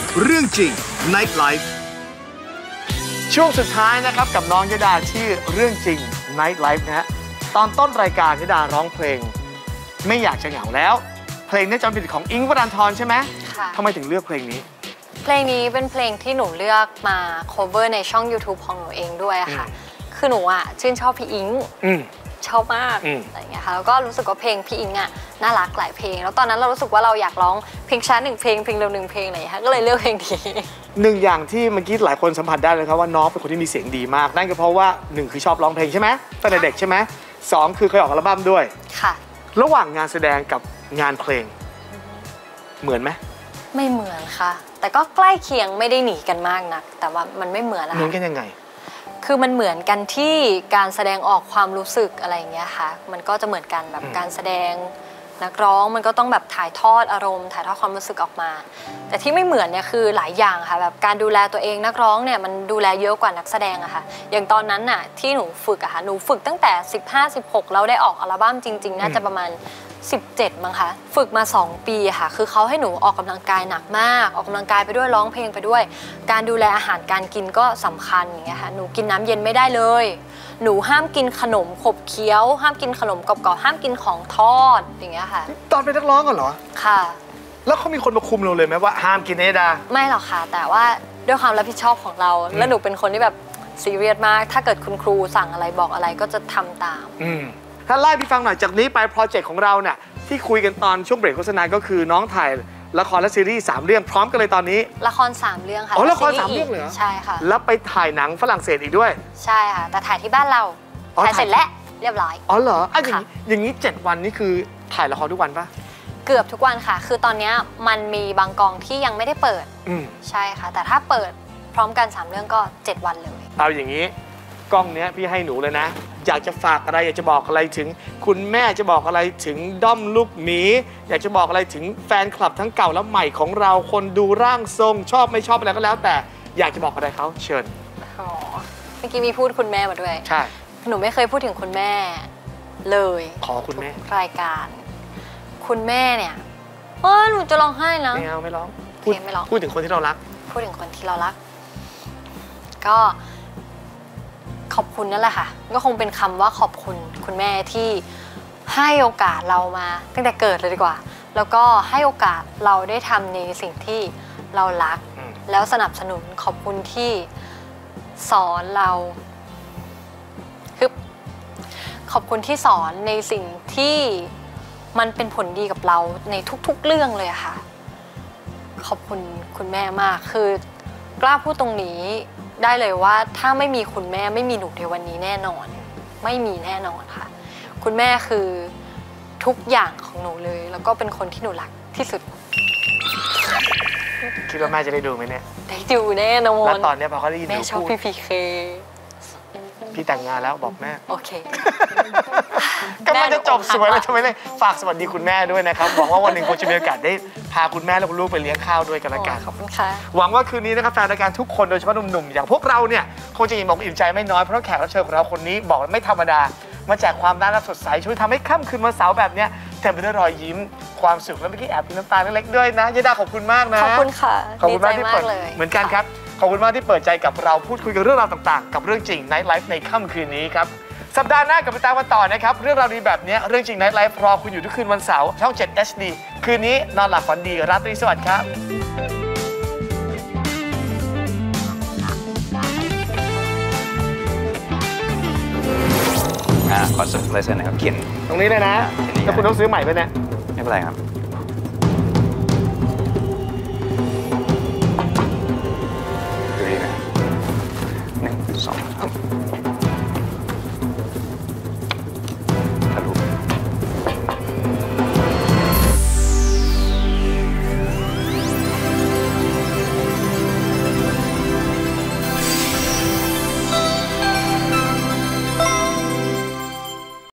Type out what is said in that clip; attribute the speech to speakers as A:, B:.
A: เรื่องจริง Night Life ช่วงสุดท้ายนะครับกับน้องยดาที่เรื่องจริง Night Life นะฮะตอนต้นรายการยดาร้องเพลงไม่อยากจะเหงาแล้วเพลงนี้จำเป็นของอิงค์ วรันธรใช่ไหมค่ะทำไมถึงเลือกเพลงนี้
B: เพลงนี้เป็นเพลงที่หนูเลือกมา cover ในช่อง YouTube ของหนูเองด้วยค่ะคือหนูอ่ะชื่นชอบพี่อิงชอบมากอะไรเงี้ยค่ะแล้วก็รู้สึกว่าเพลงพี่อิงอ่ะน่ารักหลายเพลงแล้วตอนนั้นเรารู้สึกว่าเราอยากร้องเพลงช้า1 เพลงเพลงเร็ว1 เพลงอะไรอย่างเงี้ยก็เลยเลือกเพลงนี้
A: หนึ่งอย่างที่เมื่อกี้หลายคนสัมผัสได้เลยครับว่าน้องเป็นคนที่มีเสียงดีมากนั่นก็เพราะว่า1คือชอบร้องเพลงใช่ไหมตั้งแต่เด็กใช่ไหม2คือเคยออกอัลบั้มด้วย
B: ค่ะ
A: ระหว่างงานแสดงกับงานเพลงเหมือนไหม
B: ไม่เหมือนค่ะแต่ก็ใกล้เคียงไม่ได้หนีกันมากนักแต่ว่ามันไม่เหมือนอะ
A: เหมือนกันยังไง
B: คือมันเหมือนกันที่การแสดงออกความรู้สึกอะไรอย่างเงี้ยค่ะมันก็จะเหมือนกันแบบการแสดงนักร้องมันก็ต้องแบบถ่ายทอดอารมณ์ถ่ายทอดความรู้สึกออกมาแต่ที่ไม่เหมือนเนี่ยคือหลายอย่างค่ะแบบการดูแลตัวเองนักร้องเนี่ยมันดูแลเยอะกว่านักแสดงอะค่ะอย่างตอนนั้นน่ะที่หนูฝึกอะค่ะหนูฝึกตั้งแต่15-16แล้วได้ออกอัลบั้มจริงๆน่าจะประมาณ17มั้งคะฝึกมา2 ปีค่ะคือเขาให้หนูออกกำลังกายหนักมากออกกำลังกายไปด้วยร้องเพลงไปด้วยการดูแลอาหารการกินก็สำคัญอย่างเงี้ยค่ะหนูกินน้ำเย็นไม่ได้เลยหนูห้ามกินขนมขบเคี้ยวห้ามกินขนมกรอบๆห้ามกินของทอดอย่างเงี้ยค่ะ
A: ตอนเป็นนักร้องกันเหรอ
B: ค่ะ
A: แล้วเขามีคนมาคุมเราเลยไหมว่าห้ามกินเนดา
B: ไม่หรอกค่ะแต่ว่าด้วยความรับผิดชอบของเราแล้วหนูเป็นคนที่แบบซีเรียสมากถ้าเกิดคุณครูสั่งอะไรบอกอะไรก็จะทำตาม
A: ถ้าไล่พี่ฟังหน่อยจากนี้ไปโปรเจกต์ของเราเนี่ยที่คุยกันตอนช่วงเบรกโฆษณาก็คือน้องถ่ายละครและซีรีส์3 เรื่องพร้อมกันเลยตอนนี้
B: ละคร3 เรื่องค่ะ
A: อ๋อละคร3 เรื่องเลยเหรอ
B: ใช่ค่ะ
A: แล้วไปถ่ายหนังฝรั่งเศสอีกด้วย
B: ใช่ค่ะแต่ถ่ายที่บ้านเราถ่ายเสร็จแล้วเรียบร้อย
A: อ๋อเหรออย่างนี้7 วันนี่คือถ่ายละครทุกวันปะ
B: เกือบทุกวันค่ะคือตอนนี้มันมีบางกองที่ยังไม่ได้เปิดใช่ค่ะแต่ถ้าเปิดพร้อมกัน3 เรื่องก็7 วันเลย
A: เอาอย่างนี้กล้องเนี้ยพี่ให้หนูเลยนะอยากจะฝากอะไรอยากจะบอกอะไรถึงคุณแม่จะบอกอะไรถึงด้อมลูกหมีอยากจะบอกอะไรถึงแฟนคลับทั้งเก่าและใหม่ของเราคนดูร่างทรงชอบไม่ชอบอะไรก็แล้วแต่อยากจะบอกอะไรเขาเชิญ
B: อ๋อเมื่อกี้มีพูดคุณแม่มาด้วย
A: ใช่
B: หนูไม่เคยพูดถึงคุณแม่เลย
A: ขอคุณแม่
B: รายการคุณแม่เนี่ยหนูจะร้องไห้นะ
A: ไม่เอาไม่ร้องพูดถึงคนที่เรารัก
B: พูดถึงคนที่เรารักก็ขอบคุณนั่นแหละค่ะก็คงเป็นคำว่าขอบคุณคุณแม่ที่ให้โอกาสเรามาตั้งแต่เกิดเลยดีกว่าแล้วก็ให้โอกาสเราได้ทำในสิ่งที่เรารักแล้วสนับสนุนขอบคุณที่สอนเราคือขอบคุณที่สอนในสิ่งที่มันเป็นผลดีกับเราในทุกๆเรื่องเลยค่ะขอบคุณคุณแม่มากคือกล้าพูดตรงนี้ได้เลยว่าถ้าไม่มีคุณแม่ไม่มีหนูในวันนี้แน่นอนไม่มีแน่นอนค่ะคุณแม่คือทุกอย่างของหนูเลยแล้วก็เป็นคนที่หนูรักที่สุด
A: คิดว่าแม่จะได้ดูไหมเนี่ย
B: ได้ดูแน่นอน
A: แล้วตอนนี้พอเขาได้ยินหนูพูด
B: แม่ชอบพี่พีเค
A: พี่แต่งงานแล้วบอกแม่
B: โอเค
A: ก็มันจะจบสวยแล้วใช่ไหมเลยฝากสวัสดีคุณแม่ด้วยนะครับหวังว่าวันหนึ่งคงจะมีโอกาสได้พาคุณแม่และคุณลูกไปเลี้ยงข้าวด้วยกันละกัน
B: ขอบคุณค่ะ
A: หวังว่าคืนนี้นะครับแฟนรายการทุกคนโดยเฉพาะหนุ่มๆอย่างพวกเราเนี่ยคงจะอิ่มอกอิ่มใจไม่น้อยเพราะแขกรับเชิญของเราคนนี้บอกว่าไม่ธรรมดามาแจกความน่ารักสดใสช่วยทำให้ค่ำคืนวันเสาร์แบบนี้เต็มไปด้วยรอยยิ้มความสุขและเมื่อกี้แอบมีน้ำตาเล็กๆด้วยนะยดาขอบคุณมากนะ
B: ขอบคุณค่ะ
A: ขอบคุณมากที่เปิดเหมือนกันครับขอบคุณมากที่เปิดใจกับเราพูดคุยกันเรื่องราวต่างๆกับเรื่องจริง Night Life ในค่ำคืนนี้ครับสัปดาห์หน้ากลับมาตามกันต่อนะครับเรื่องราวดีแบบนี้เรื่องจริง Night Life รอคุณอยู่ทุกคืนวันเสาร์ช่อง 7 HD คืนนี้นอนหลับฝันดีราตรีสวัสดิ์ครับ
C: ขอซื้อลายเซ็นหน่อยครับเขียน
A: ตรงนี้เลยนะแล้วคุณต้องซื้อใหม่ไปเนี่ย
C: ไม่เป็นไรครับ